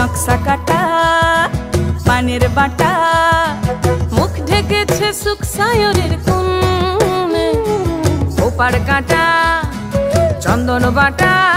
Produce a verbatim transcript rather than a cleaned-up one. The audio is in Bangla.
নকশা কাটা পানের বাটা মুখ ঢেকেছে সুখ সায়রের কোণে ওপার কাটা চন্দন বাটা